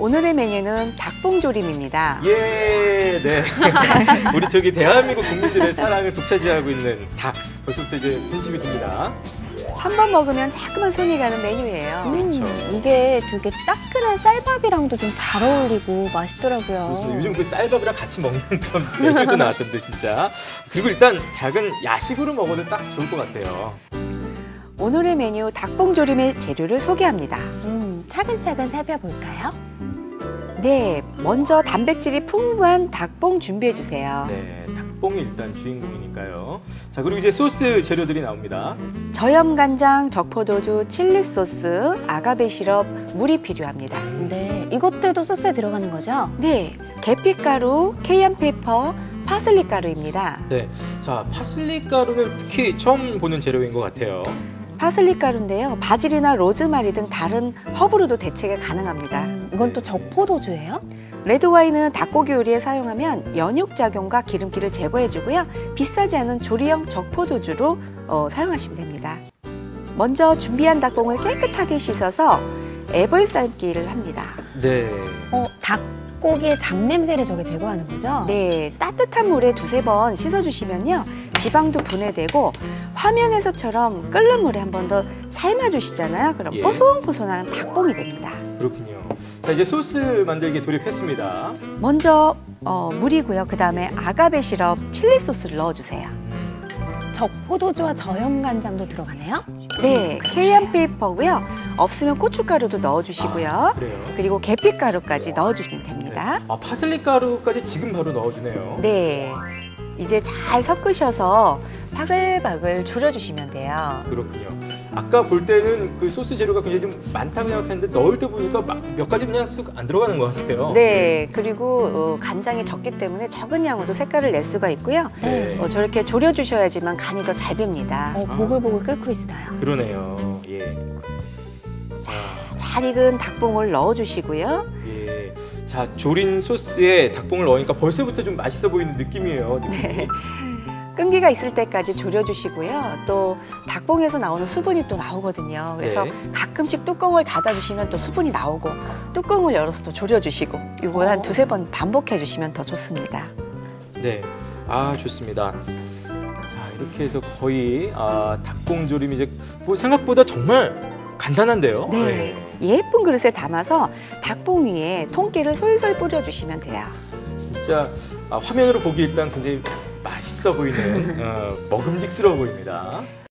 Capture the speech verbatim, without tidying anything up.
오늘의 메뉴는 닭봉조림입니다. 예, 네. 우리 저기 대한민국 국민들의 사랑을 독차지하고 있는 닭. 벌써부터 이제 군침이 돕니다. 한 번 먹으면 자꾸만 손이 가는 메뉴예요. 음, 그렇죠. 이게 되게 따끈한 쌀밥이랑도 좀 잘 어울리고 맛있더라고요. 그래서 요즘 그 쌀밥이랑 같이 먹는 그런 메뉴도 나왔던데 진짜. 그리고 일단 닭은 야식으로 먹어도 딱 좋을 것 같아요. 오늘의 메뉴 닭봉조림의 재료를 소개합니다. 음, 차근차근 살펴볼까요? 네, 먼저 단백질이 풍부한 닭봉 준비해 주세요. 네, 닭봉이 일단 주인공이니까요. 자, 그리고 이제 소스 재료들이 나옵니다. 저염간장, 적포도주, 칠리 소스, 아가베 시럽, 물이 필요합니다. 네, 이것들도 소스에 들어가는 거죠? 네, 계피가루, 케이안 페이퍼, 파슬리 가루입니다. 네, 자, 파슬리 가루는 특히 처음 보는 재료인 것 같아요. 파슬리 가루인데요, 바질이나 로즈마리 등 다른 허브로도 대체가 가능합니다. 음, 이건 또 적포도주예요? 레드와인은 닭고기 요리에 사용하면 연육작용과 기름기를 제거해주고요. 비싸지 않은 조리형 적포도주로 어, 사용하시면 됩니다. 먼저 준비한 닭봉을 깨끗하게 씻어서 앱을 삶기를 합니다. 네. 어, 닭고기의 잡냄새를 저게 제거하는 거죠? 네, 따뜻한 물에 두세 번 씻어주시면요. 지방도 분해되고 화면에서처럼 끓는 물에 한 번 더 삶아주시잖아요. 그럼 예. 뽀송뽀송한 닭봉이 됩니다. 그렇군요. 자, 이제 소스 만들기에 돌입했습니다. 먼저 어, 물이고요. 그 다음에 아가베 시럽, 칠리 소스를 넣어주세요. 적포도주와 저염간장도 들어가네요? 네, 케이안 페이퍼고요. 없으면 고춧가루도 넣어주시고요. 아, 그래요? 그리고 계피가루까지 넣어주시면 됩니다. 네. 아, 파슬리 가루까지 지금 바로 넣어주네요. 네, 이제 잘 섞으셔서 바글바글 졸여주시면 돼요. 그렇군요. 아까 볼 때는 그 소스 재료가 굉장히 좀 많다고 생각했는데 넣을 때 보니까 막 몇 가지 그냥 쓱 안 들어가는 것 같아요. 네, 그리고 어, 간장이 적기 때문에 적은 양으로도 색깔을 낼 수가 있고요. 네. 어, 저렇게 졸여주셔야지만 간이 더 잘 뱄니다. 어, 보글보글 끓고 있어요. 그러네요. 예. 자, 잘 익은 닭봉을 넣어주시고요. 예. 자, 조린 소스에 닭봉을 넣으니까 벌써부터 좀 맛있어 보이는 느낌이에요. 느낌이. 네. 끈기가 있을 때까지 졸여주시고요. 또 닭봉에서 나오는 수분이 또 나오거든요. 그래서 네. 가끔씩 뚜껑을 닫아주시면 또 수분이 나오고 뚜껑을 열어서 또 졸여주시고 이걸 한 두세 번 반복해주시면 더 좋습니다. 네. 아, 좋습니다. 자, 이렇게 해서 거의 아, 닭봉조림 이제 뭐 생각보다 정말 간단한데요. 네. 예쁜 그릇에 담아서 닭봉 위에 통깨를 솔솔 뿌려주시면 돼요. 진짜 아, 화면으로 보기 일단 굉장히 맛있어 보이는 어, 먹음직스러워 보입니다.